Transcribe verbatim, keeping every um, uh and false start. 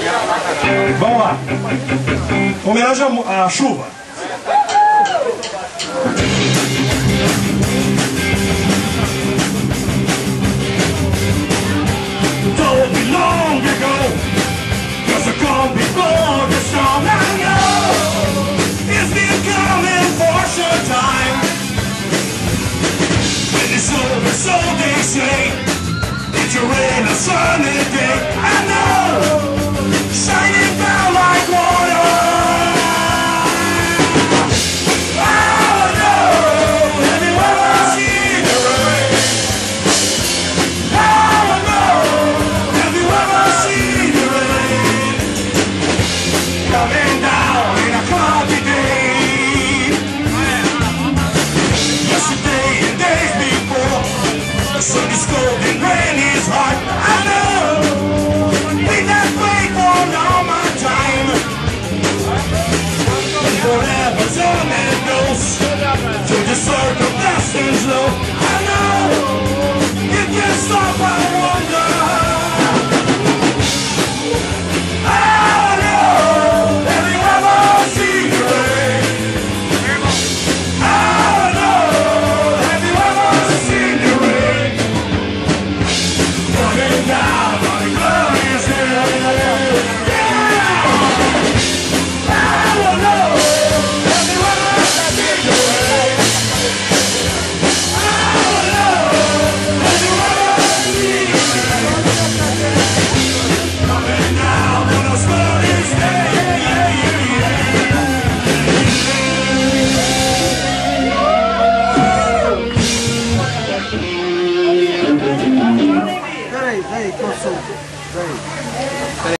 Vamos lá. Homenagem à chuva. Don't be long ago, just a calm before the storm. I know it's been coming for some time. When it's over, so they say, it's a rain, a sunny day. I know.